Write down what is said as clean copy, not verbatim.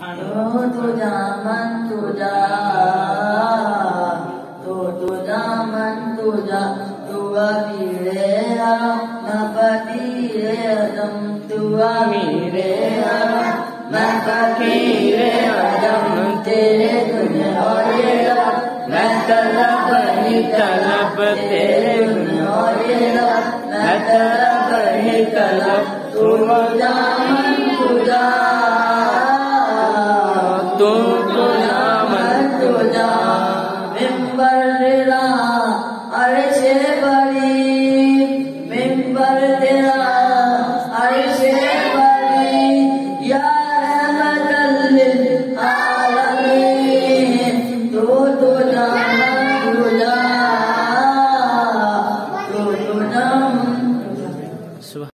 तुझा मन तुझा तुझा मन तुझा तुआ मीरे मैं फकीरे अदम तुआ मीरे मैं फकीरे अदम तेरे दुनिया और ये मैं तलब ही तलब तेरे दुनिया और ये मैं तलब ही तलब तुझा